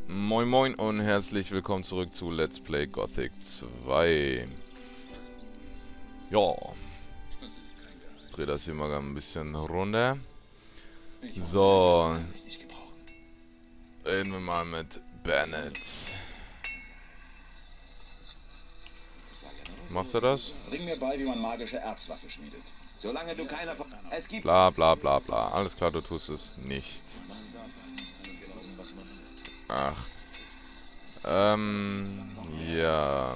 Moin moin und herzlich willkommen zurück zu Let's Play Gothic 2. Ja, dreh das hier mal ein bisschen runter. So, reden wir mal mit Bennett. Macht er das? Bring mir bei, wie man magische Erzwaffe schmiedet. Solange du keiner von... Es gibt... Bla bla bla bla. Alles klar, du tust es nicht. Ach. Ja.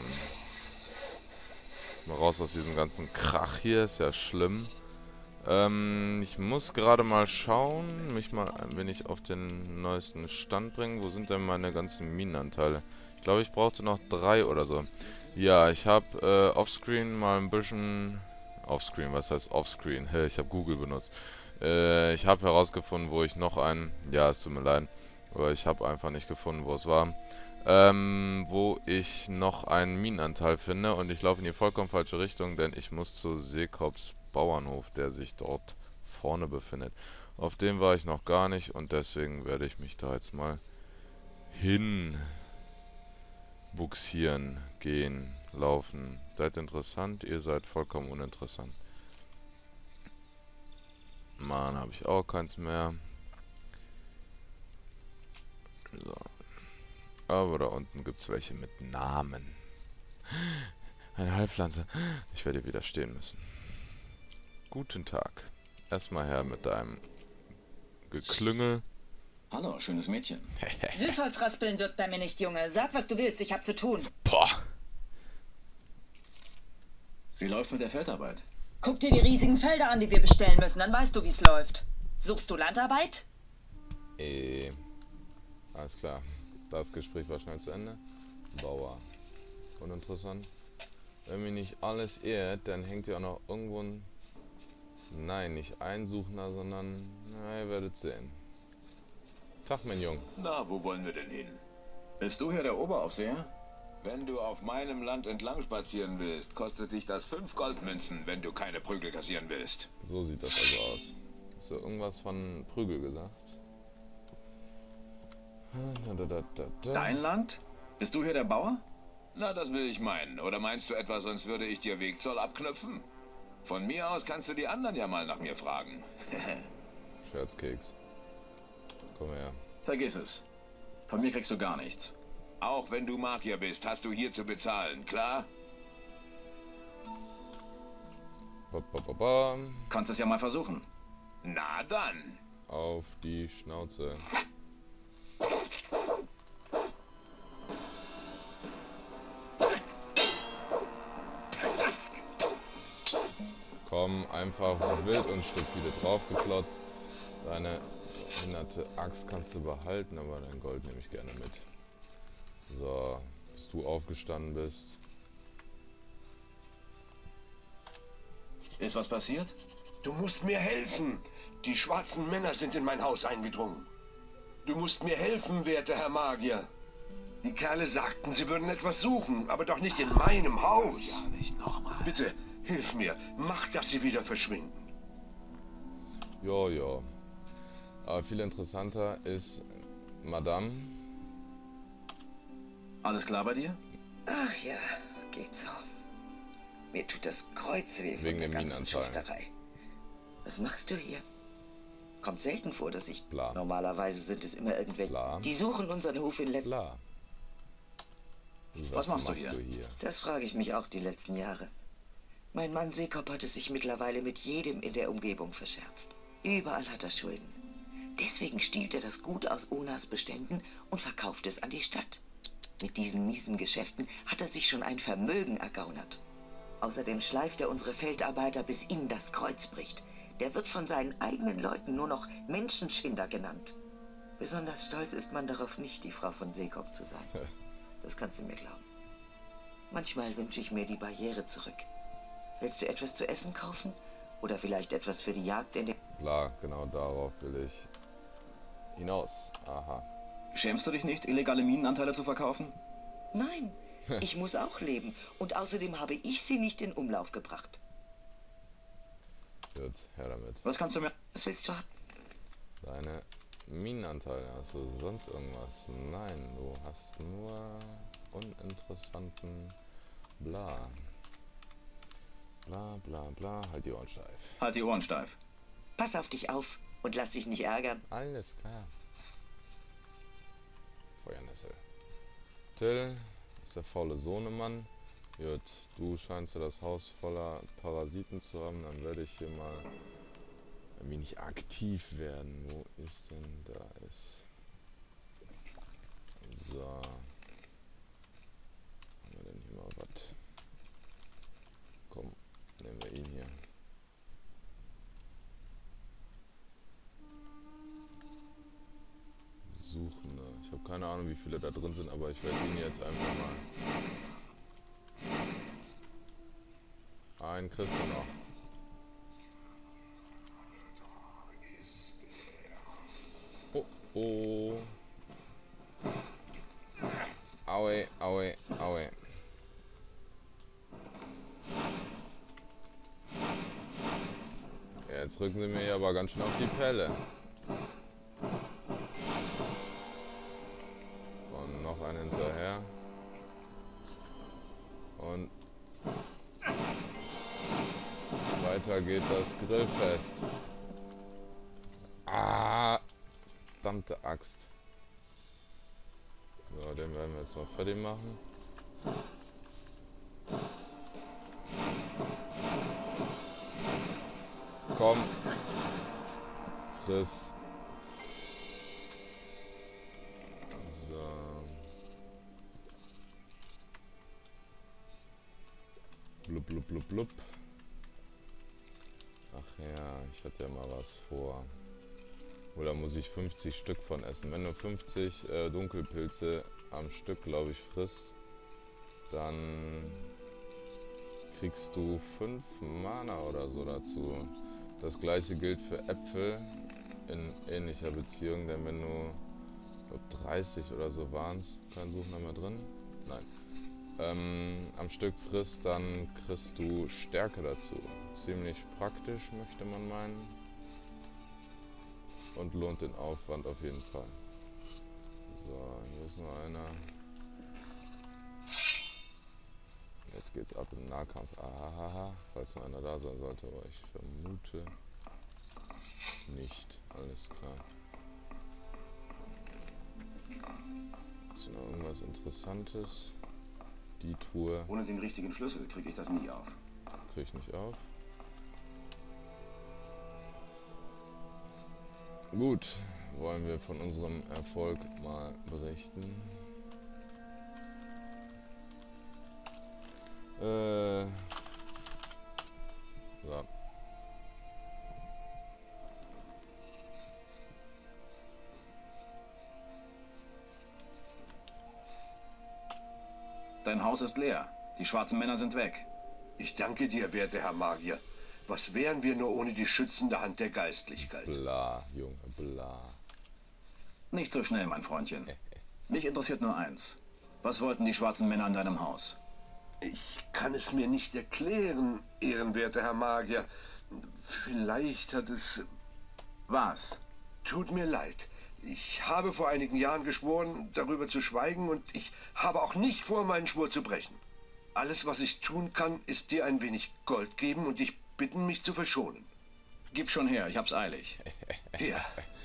Mal raus aus diesem ganzen Krach hier, ist ja schlimm. Ich muss gerade mal schauen, mich mal ein wenig auf den neuesten Stand bringen. Wo sind denn meine ganzen Minenanteile? Ich glaube, ich brauchte noch 3 oder so. Ja, ich habe offscreen mal ein bisschen... Offscreen, was heißt offscreen? Ich habe Google benutzt. Ich habe herausgefunden, wo ich noch einen... Ja, es tut mir leid. Aber ich habe einfach nicht gefunden, wo es war. Wo ich noch einen Minenanteil finde. Und ich laufe in die vollkommen falsche Richtung, denn ich muss zu Seekops Bauernhof, der sich dort vorne befindet. Auf dem war ich noch gar nicht und deswegen werde ich mich da jetzt mal hin buxieren, gehen, laufen. Seid interessant, ihr seid vollkommen uninteressant. Mann, habe ich auch keins mehr. So. Aber da unten gibt es welche mit Namen. Eine Heilpflanze. Ich werde widerstehen müssen. Guten Tag. Erstmal her mit deinem Geklüngel. Hallo, schönes Mädchen. Süßholzraspeln wirkt bei mir nicht, Junge. Sag, was du willst, ich hab zu tun. Boah. Wie läuft's mit der Feldarbeit? Guck dir die riesigen Felder an, die wir bestellen müssen, dann weißt du, wie's läuft. Suchst du Landarbeit? Alles klar. Das Gespräch war schnell zu Ende. Bauer. Uninteressant. Wenn mich nicht alles irrt, dann hängt ja auch noch irgendwo ein... Nein, nicht ein Suchender, sondern... Na, ihr werdet sehen. Tag, mein Junge. Na, wo wollen wir denn hin? Bist du hier der Oberaufseher? Wenn du auf meinem Land entlang spazieren willst, kostet dich das 5 Goldmünzen, wenn du keine Prügel kassieren willst. So sieht das also aus. Hast du irgendwas von Prügel gesagt? Dein Land? Bist du hier der Bauer? Na, das will ich meinen. Oder meinst du etwa, sonst würde ich dir Wegzoll abknüpfen? Von mir aus kannst du die anderen ja mal nach mir fragen. Scherzkeks. Komm her. Vergiss es. Von mir kriegst du gar nichts. Auch wenn du Magier bist, hast du hier zu bezahlen, klar? Kannst es ja mal versuchen. Na dann. Auf die Schnauze. Komm, einfach wild und stupide draufgeklotzt. Deine behinderte Axt kannst du behalten, aber dein Gold nehme ich gerne mit. So, bis du aufgestanden bist. Ist was passiert? Du musst mir helfen. Die schwarzen Männer sind in mein Haus eingedrungen. Du musst mir helfen, werter Herr Magier. Die Kerle sagten, sie würden etwas suchen, aber doch nicht in meinem Haus. Ja, nicht nochmal. Bitte, hilf mir. Mach, dass sie wieder verschwinden. Ja, ja. Aber viel interessanter ist Madame. Alles klar bei dir? Ach ja, geht so. Mir tut das Kreuz weh von Wegen der dem ganzen Minenanteil. Schufterei. Was machst du hier? Kommt selten vor, dass ich... Bla. Normalerweise sind es immer irgendwelche... Bla. Die suchen unseren Hof in letzter... Klar. Was machst du hier? Das frage ich mich auch die letzten Jahre. Mein Mann Seekop hat es sich mittlerweile mit jedem in der Umgebung verscherzt. Überall hat er Schulden. Deswegen stiehlt er das Gut aus Onas Beständen und verkauft es an die Stadt. Mit diesen miesen Geschäften hat er sich schon ein Vermögen ergaunert. Außerdem schleift er unsere Feldarbeiter, bis ihnen das Kreuz bricht. Der wird von seinen eigenen Leuten nur noch Menschenschinder genannt. Besonders stolz ist man darauf nicht, die Frau von Seekop zu sein. Das kannst du mir glauben. Manchmal wünsche ich mir die Barriere zurück. Willst du etwas zu essen kaufen? Oder vielleicht etwas für die Jagd in den... Klar, genau darauf will ich hinaus. Aha. Schämst du dich nicht, illegale Minenanteile zu verkaufen? Nein, ich muss auch leben. Und außerdem habe ich sie nicht in Umlauf gebracht. Gut, her damit. Was kannst du mir... Was willst du haben? Deine Minenanteile? Hast du sonst irgendwas? Nein, du hast nur uninteressanten Bla. Bla bla bla. Halt die Ohren steif. Halt die Ohren steif. Pass auf dich auf und lass dich nicht ärgern. Alles klar. Feuernessel. Till ist der faule Sohnemann. Gut, du scheinst ja das Haus voller Parasiten zu haben. Dann werde ich hier mal ein wenig aktiv werden. Wo ist denn da ist? So. Haben wir denn hier mal was? Komm, nehmen wir ihn hier. Suchende. Ich habe keine Ahnung, wie viele da drin sind, aber ich werde ihn jetzt einfach mal. Einen kriegst du noch. Oh, oh. Aue, aue, aue. Jetzt rücken sie mir hier aber ganz schön auf die Pelle. Und noch einen hinterher. Und weiter geht das Grillfest. Ah, verdammte Axt. So, den werden wir jetzt noch fertig machen. Komm. Friss. So. Blub, blub, blub, blub. Ach ja, ich hatte ja mal was vor. Oder muss ich 50 Stück von essen? Wenn du 50 Dunkelpilze am Stück, glaube ich, frisst, dann kriegst du 5 Mana oder so dazu. Das gleiche gilt für Äpfel in ähnlicher Beziehung, denn wenn du, ich glaube 30 oder so waren es, kein Suchname drin? Nein. Am Stück frisst, dann kriegst du Stärke dazu. Ziemlich praktisch, möchte man meinen. Und lohnt den Aufwand auf jeden Fall. So, hier ist noch einer. Jetzt geht's ab im Nahkampf. Ahaha, falls noch einer da sein sollte, aber ich vermute nicht. Alles klar. Ist hier noch irgendwas Interessantes? Die Truhe Ohne den richtigen Schlüssel kriege ich das nie auf. kriege ich nicht auf. Gut, wollen wir von unserem Erfolg mal berichten. So. Dein Haus ist leer. Die schwarzen Männer sind weg. Ich danke dir, werter Herr Magier. Was wären wir nur ohne die schützende Hand der Geistlichkeit? Bla, Junge, bla. Nicht so schnell, mein Freundchen. Mich interessiert nur eins. Was wollten die schwarzen Männer in deinem Haus? Ich kann es mir nicht erklären, ehrenwerter Herr Magier. Vielleicht hat es... Was? Tut mir leid. Ich habe vor einigen Jahren geschworen, darüber zu schweigen, und ich habe auch nicht vor, meinen Schwur zu brechen. Alles, was ich tun kann, ist dir ein wenig Gold geben und dich bitten, mich zu verschonen. Gib schon her, ich hab's eilig. Ja.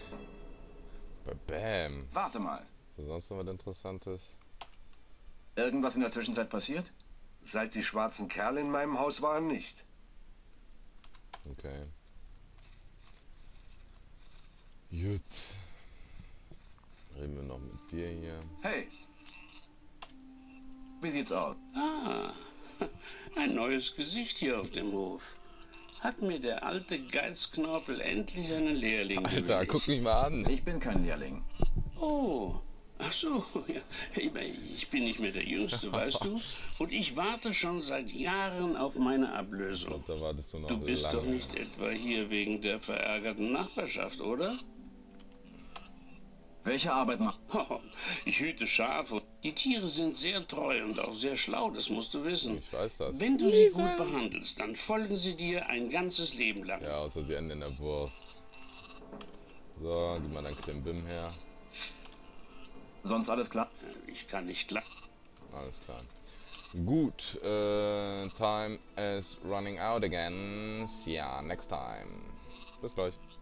Bam. Warte mal. Ist da sonst noch was Interessantes? Irgendwas in der Zwischenzeit passiert? Seit die schwarzen Kerle in meinem Haus waren, nicht. Okay. Gut. Reden wir noch mit dir hier. Hey. Wie sieht's aus? Ah, ein neues Gesicht hier auf dem Hof. Hat mir der alte Geizknorpel endlich einen Lehrling Alter, gewählt. guck mich mal an. Ich bin kein Lehrling. Oh, ach so, ja. Ich bin nicht mehr der Jüngste, weißt du? Und ich warte schon seit Jahren auf meine Ablösung. Da wartest du noch Du bist lange. doch nicht etwa hier wegen der verärgerten Nachbarschaft, oder? Welche Arbeit macht? Oh, ich hüte Schafe. Die Tiere sind sehr treu und auch sehr schlau, das musst du wissen. Ich weiß das. Wenn du sie gut behandelst, dann folgen sie dir ein ganzes Leben lang. Ja, außer sie enden in der Wurst. So, gib mal dein Klimbim her. Sonst alles klar? Ich kann nicht lachen. Alles klar. Gut, time is running out again. See ya next time. Bis gleich.